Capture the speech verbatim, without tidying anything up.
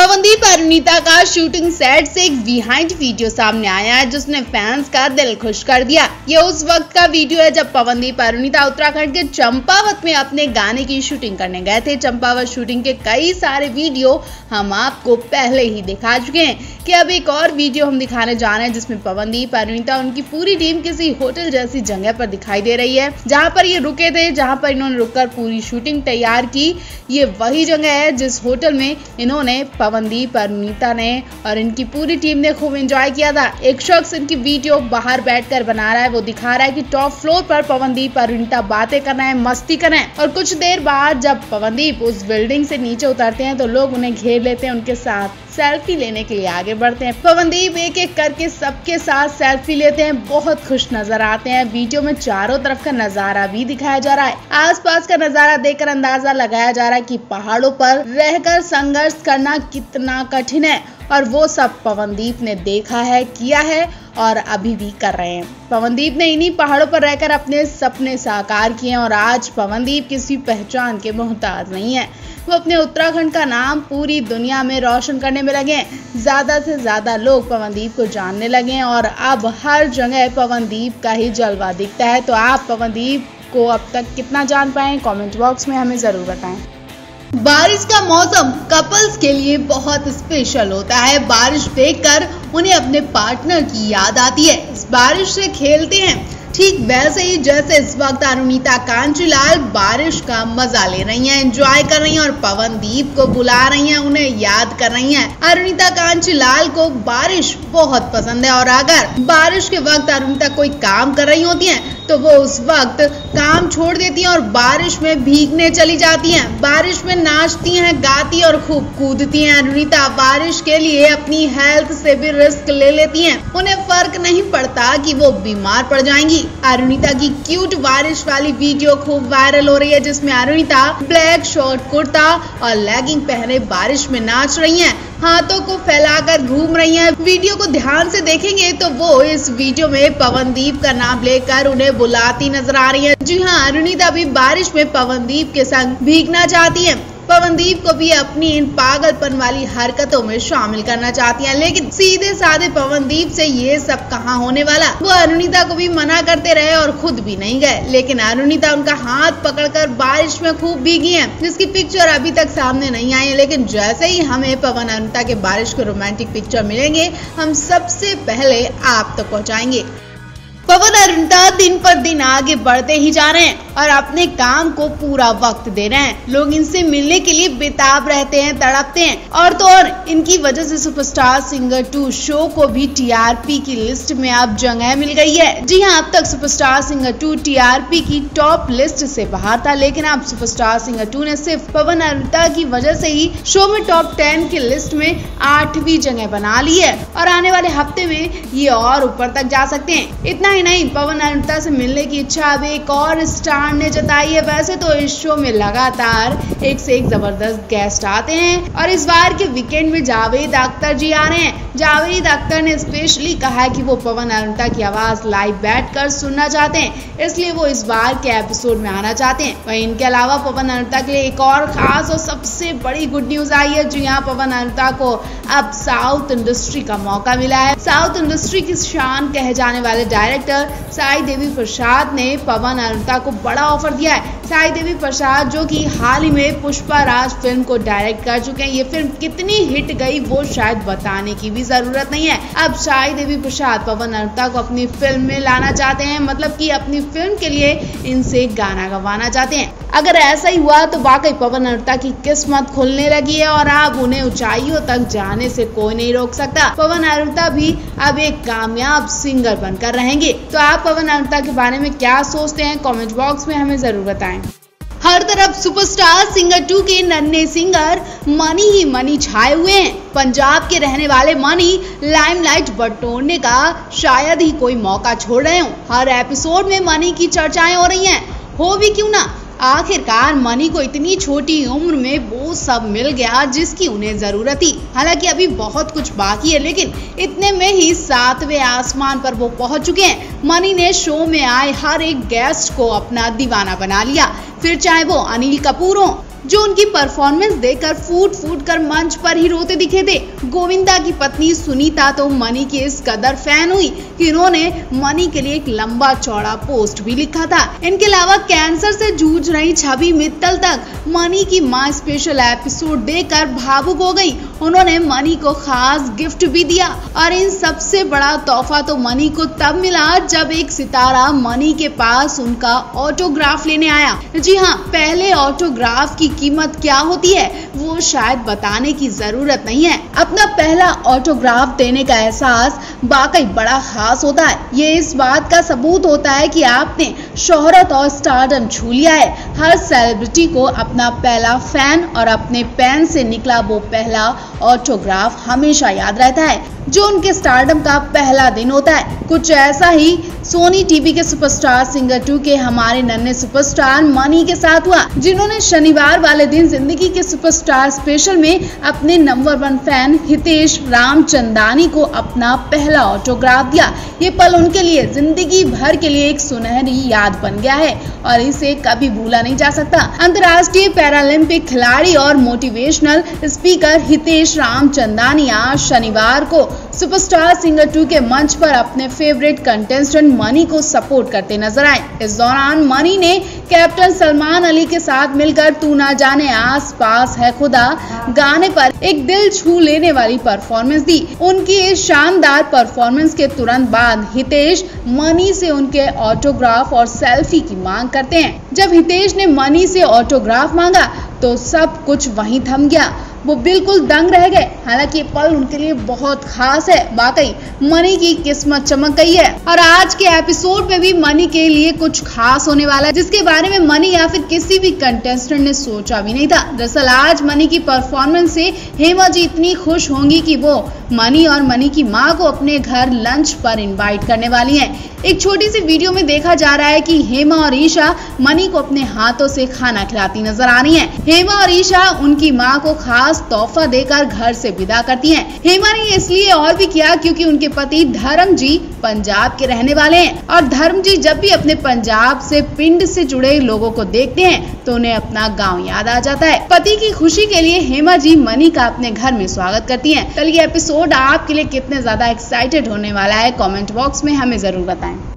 पवनदीप और अरुणिता का shooting set से एक बिहाइंड वीडियो सामने आया है जिसने फैंस का दिल खुश कर दिया। ये उस वक्त का वीडियो है जब पवनदीप और अरुणिता उत्तराखंड के चंपावत में अपने गाने की शूटिंग करने गए थे। चंपावत शूटिंग के कई सारे वीडियो हम आपको पहले ही दिखा चुके हैं कि अब एक और वीडियो हम दिखाने जा रहे हैं जिसमें पवनदीप और अरुणिता उनकी पूरी टीम किसी होटल जैसी जगह पर दिखाई दे रही है, जहां पर ये रुके थे, जहां पर इन्होंने रुककर पूरी शूटिंग तैयार की। ये वही जगह है जिस होटल में इन्होंने पवनदीप और अरुणिता ने और इनकी पूरी टीम ने खूब एंजॉय किया था। एक शख्स इनकी वीडियो बाहर बैठकर बना रहा है, वो दिखा रहा है कि टॉप फ्लोर पर पवनदीप और अरुणिता बातें कर रहे हैं, मस्ती कर रहे हैं। और कुछ देर बाद जब पवनदीप उस बिल्डिंग से नीचे उतरते हैं तो लोग उन्हें घेर लेते हैं, उनके साथ सेल्फी लेने के लिए आगे बढ़ते हैं। पवनदीप एक एक करके सबके साथ सेल्फी लेते हैं, बहुत खुश नजर आते हैं। वीडियो में चारों तरफ का नजारा भी दिखाया जा रहा है। आसपास का नजारा देखकर अंदाजा लगाया जा रहा है कि पहाड़ों पर रहकर संघर्ष करना कितना कठिन है और वो सब पवनदीप ने देखा है, किया है और अभी भी कर रहे हैं। पवनदीप ने इन्हीं पहाड़ों पर रहकर अपने सपने साकार किए और आज पवनदीप किसी पहचान के मोहताज नहीं है। वो अपने उत्तराखंड का नाम पूरी दुनिया में रोशन करने में लगे हैं। ज्यादा से ज्यादा लोग पवनदीप को जानने लगे हैं और अब हर जगह पवनदीप का ही जलवा दिखता है। तो आप पवनदीप को अब तक कितना जान पाए, कमेंट बॉक्स में हमें जरूर बताएं। बारिश का मौसम कपल्स के लिए बहुत स्पेशल होता है। बारिश देखकर उन्हें अपने पार्टनर की याद आती है, इस बारिश से खेलते हैं। ठीक वैसे ही जैसे इस वक्त अरुणिता कांचीलाल बारिश का मजा ले रही हैं, एंजॉय कर रही हैं और पवनदीप को बुला रही हैं, उन्हें याद कर रही हैं। अरुणिता कांचीलाल को बारिश बहुत पसंद है और अगर बारिश के वक्त अरुणिता कोई काम कर रही होती हैं तो वो उस वक्त काम छोड़ देती हैं और बारिश में भीगने चली जाती हैं। बारिश में नाचती हैं, गाती और खूब कूदती हैं। अरुणिता बारिश के लिए अपनी हेल्थ से भी रिस्क ले लेती हैं, उन्हें फर्क नहीं पड़ता कि वो बीमार पड़ जाएंगी। अरुणिता की क्यूट बारिश वाली वीडियो खूब वायरल हो रही है जिसमें अरुणिता ब्लैक शॉर्ट कुर्ता और लेगिंग पहने बारिश में नाच रही हैं, हाथों को फैलाकर घूम रही हैं। वीडियो को ध्यान से देखेंगे तो वो इस वीडियो में पवनदीप का नाम लेकर उन्हें बुलाती नजर आ रही है। जी हाँ, अरुणिता भी बारिश में पवनदीप के संग भीगना चाहती है। पवनदीप को भी अपनी इन पागलपन वाली हरकतों में शामिल करना चाहती हैं, लेकिन सीधे साधे पवनदीप से ये सब कहाँ होने वाला। वो अरुणिता को भी मना करते रहे और खुद भी नहीं गए, लेकिन अरुणिता उनका हाथ पकड़कर बारिश में खूब भीगी है, जिसकी पिक्चर अभी तक सामने नहीं आई है। लेकिन जैसे ही हमें पवन अरुणिता के बारिश के रोमांटिक पिक्चर मिलेंगे हम सबसे पहले आप तक पहुँचाएंगे। पवन और अरुणिता दिन पर दिन आगे बढ़ते ही जा रहे हैं और अपने काम को पूरा वक्त दे रहे हैं। लोग इनसे मिलने के लिए बेताब रहते हैं, तड़पते हैं और तो और इनकी वजह से सुपरस्टार सिंगर टू शो को भी टीआरपी की लिस्ट में अब जगह मिल गई है। जी हां, अब तक सुपरस्टार सिंगर टू टीआरपी की टॉप लिस्ट से बाहर था, लेकिन अब सुपरस्टार सिंगर टू ने सिर्फ पवन और अरुणिता की वजह से ही शो में टॉप टेन की लिस्ट में आठवीं जगह बना ली है और आने वाले हफ्ते में ये और ऊपर तक जा सकते हैं। इतना नहीं, पवन अरुणिता से मिलने की इच्छा अब एक और स्टार ने जताई है। वैसे तो इस शो में लगातार एक से एक जबरदस्त गेस्ट आते हैं और इस बार के वीकेंड में जावेद अख्तर जी आ रहे हैं। जावेद अख्तर ने स्पेशली कहा है कि वो पवन अरुणिता की आवाज लाइव बैठकर सुनना चाहते हैं, इसलिए वो इस बार के एपिसोड में आना चाहते हैं। वहीं इनके अलावा पवन अरुणिता के लिए एक और खास और सबसे बड़ी गुड न्यूज आई है। जी हाँ, पवन अरुणिता को अब साउथ इंडस्ट्री का मौका मिला है। साउथ इंडस्ट्री की शान कहे जाने वाले डायरेक्टर साई देवी प्रसाद ने पवन अरुणिता को बड़ा ऑफर दिया है। साई देवी प्रसाद जो कि हाल ही में पुष्पा राज फिल्म को डायरेक्ट कर चुके हैं। ये फिल्म कितनी हिट गई वो शायद बताने की भी जरूरत नहीं है। अब साई देवी प्रसाद पवन अरुणिता को अपनी फिल्म में लाना चाहते हैं, मतलब कि अपनी फिल्म के लिए इनसे गाना गवाना चाहते हैं। अगर ऐसा ही हुआ तो वाकई पवन अरुणिता की किस्मत खुलने लगी है और अब उन्हें ऊंचाइयों तक जाने से कोई नहीं रोक सकता। पवन अरुणिता भी अब एक कामयाब सिंगर बनकर रहेंगे। तो आप पवन अरुणिता के बारे में क्या सोचते हैं, कमेंट बॉक्स में हमें जरूर बताएं। हर तरफ सुपरस्टार सिंगर टू के नन्हे सिंगर मनी ही मनी छाए हुए हैं। पंजाब के रहने वाले मनी लाइमलाइट बटोरने का शायद ही कोई मौका छोड़ रहे हो। हर एपिसोड में मनी की चर्चाएं हो रही हैं, हो भी क्यों ना। आखिरकार मनी को इतनी छोटी उम्र में वो सब मिल गया जिसकी उन्हें जरूरत थी। हालांकि अभी बहुत कुछ बाकी है, लेकिन इतने में ही सातवें आसमान पर वो पहुंच चुके हैं। मनी ने शो में आए हर एक गेस्ट को अपना दीवाना बना लिया, फिर चाहे वो अनिल कपूर हो, जो उनकी परफॉर्मेंस देखकर फूट फूट कर मंच पर ही रोते दिखे थे। गोविंदा की पत्नी सुनीता तो मनी की इस कदर फैन हुई कि उन्होंने मनी के लिए एक लंबा चौड़ा पोस्ट भी लिखा था। इनके अलावा कैंसर से जूझ रही छवि मित्तल तक मनी की मां स्पेशल एपिसोड देखकर भावुक हो गई। उन्होंने मनी को खास गिफ्ट भी दिया और इन सबसे बड़ा तोहफा तो मनी को तब मिला जब एक सितारा मनी के पास उनका ऑटोग्राफ लेने आया। जी हाँ, पहले ऑटोग्राफ की कीमत क्या होती है वो शायद बताने की जरूरत नहीं है। अपना पहला ऑटोग्राफ देने का एहसास वाकई बड़ा खास होता है। ये इस बात का सबूत होता है कि आपने शोहरत और स्टारडम छू लिया है। हर सेलिब्रिटी को अपना पहला फैन और अपने पेन से निकला वो पहला ऑटोग्राफ हमेशा याद रहता है, जो उनके स्टारडम का पहला दिन होता है। कुछ ऐसा ही सोनी टीवी के सुपरस्टार सिंगर टू के हमारे नन्हे सुपरस्टार मनी के साथ हुआ, जिन्होंने शनिवार वाले दिन जिंदगी के सुपरस्टार स्पेशल में अपने number one fan Hitesh Ramchandani को अपना पहला ऑटोग्राफ दिया। ये पल उनके लिए जिंदगी भर के लिए एक सुनहरी याद बन गया है और इसे कभी भूला नहीं जा सकता। अंतर्राष्ट्रीय पैरालंपिक खिलाड़ी और मोटिवेशनल स्पीकर हितेश रामचंदानी आज शनिवार को सुपरस्टार सिंगर टू के मंच पर अपने फेवरेट कंटेस्टेंट मनी को सपोर्ट करते नजर आए। इस दौरान मनी ने कैप्टन सलमान अली के साथ मिलकर तू ना जाने आस पास है खुदा गाने पर एक दिल छू लेने वाली परफॉर्मेंस दी। उनकी इस शानदार परफॉर्मेंस के तुरंत बाद हितेश मनी से उनके ऑटोग्राफ और सेल्फी की मांग करते हैं। जब हितेश ने मनी से ऑटोग्राफ मांगा तो सब कुछ वहीं थम गया। वो बिल्कुल दंग रह गए। हालांकि ये पल उनके लिए बहुत खास है। वाकई मनी की किस्मत चमक गई है और आज के एपिसोड में भी मनी के लिए कुछ खास होने वाला है, जिसके बारे में मनी या फिर किसी भी कंटेस्टेंट ने सोचा भी नहीं था। दरअसल आज मनी की परफॉर्मेंस से हेमा जी इतनी खुश होंगी कि वो मनी और मनी की मां को अपने घर लंच पर इनवाइट करने वाली हैं। एक छोटी सी वीडियो में देखा जा रहा है कि हेमा और ईशा मनी को अपने हाथों से खाना खिलाती नजर आ रही हैं। हेमा और ईशा उनकी मां को खास तोहफा देकर घर से विदा करती हैं। हेमा ने इसलिए और भी किया क्योंकि उनके पति धर्म जी पंजाब के रहने वाले हैं और धर्म जी जब भी अपने पंजाब से पिंड से जुड़े लोगों को देखते हैं तो उन्हें अपना गांव याद आ जाता है। पति की खुशी के लिए हेमा जी मनी का अपने घर में स्वागत करती हैं। कल ये एपिसोड आपके लिए कितने ज्यादा एक्साइटेड होने वाला है, कमेंट बॉक्स में हमें जरूर बताएं।